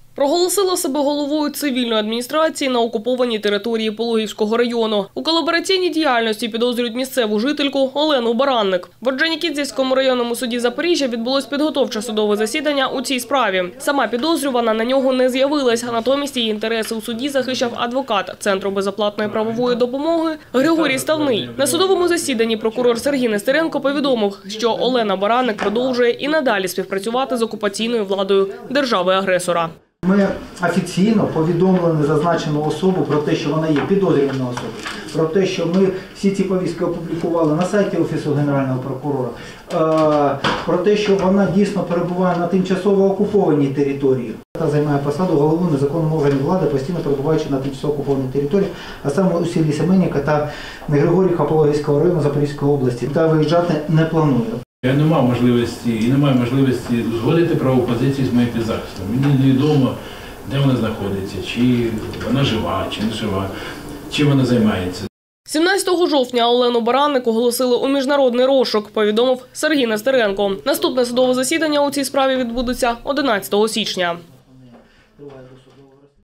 Проголосила себе головою цивільної адміністрації на окупованій території Пологівського району. У колабораційній діяльності підозрюють місцеву жительку Олену Баранник. В Орджонікідзевському районному суді Запоріжжя відбулось підготовче судове засідання у цій справі. Сама підозрювана на нього не з'явилась, а натомість її інтереси у суді захищав адвокат Центру безоплатної правової допомоги Григорій Ставний. На судовому засіданні прокурор Сергій Нестеренко повідомив, що Олена Баранник продовжує і надалі співпрацювати з окупаційною владою держави-агресора. Ми офіційно повідомили зазначену особу про те, що вона є підозрюваною особою, про те, що ми всі ці повістки опублікували на сайті Офісу Генерального прокурора, про те, що вона дійсно перебуває на тимчасово окупованій території. Та займає посаду голови незаконного органу влади, постійно перебуваючи на тимчасово окупованій території, а саме у селі Семенівка та Григорівка Пологівського району Запорізької області. Та виїжджати не планує. Я не мав можливості і не маю можливості узгодити правову позицію з моїм підзахистом. Мені невідомо, де вона знаходиться, чи вона жива, чи не жива, чим вона займається. 17 жовтня Олену Баранник оголосили у міжнародний розшук, повідомив Сергій Нестеренко. Наступне судове засідання у цій справі відбудеться 11 січня.